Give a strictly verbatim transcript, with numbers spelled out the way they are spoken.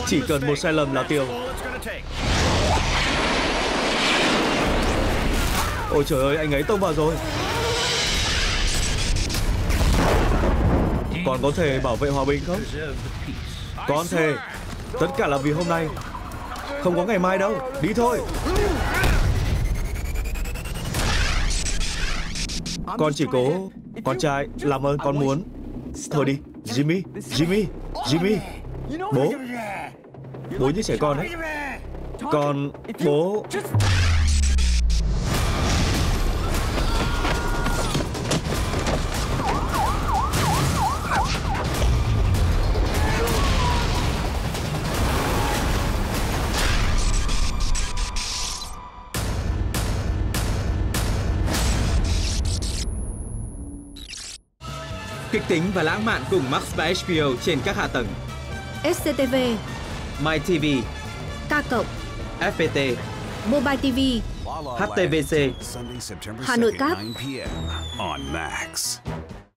Chỉ cần một sai lầm là tiêu. Ôi trời ơi, anh ấy tông vào rồi. Con có thể bảo vệ hòa bình không? Con thề. Tất cả là vì hôm nay. Không có ngày mai đâu. Đi thôi. Con chỉ cố. Con trai, làm ơn con muốn. Thôi đi. Jimmy, Jimmy, Jimmy. Bố. Bố như trẻ con ấy. Con, bố. Kịch tính và lãng mạn cùng Max và hát bê o trên các hạ tầng ét xê tê vê, MyTV, K cộng, ép pê tê, Mobile ti vi, hát tê vê xê, Hà Nội Cáp. on Max.